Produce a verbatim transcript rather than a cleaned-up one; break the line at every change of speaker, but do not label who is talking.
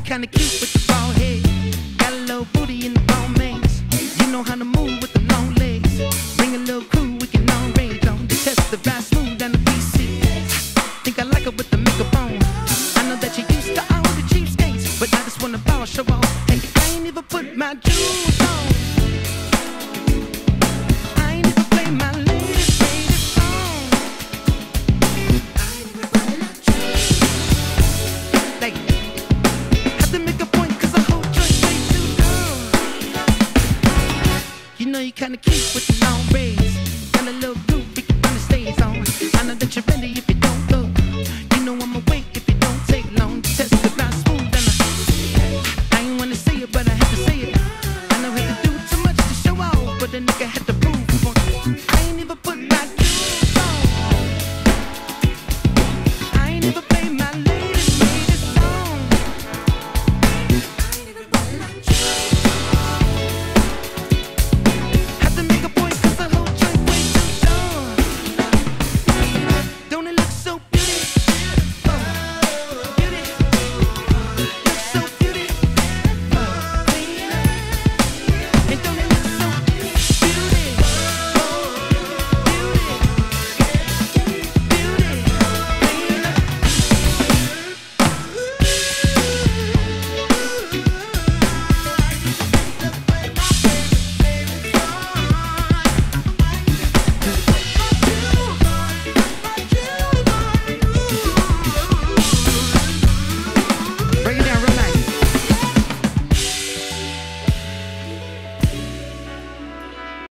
kinda cute with the bald head. Got a little booty in the bone maze. You know how to move with the long legs.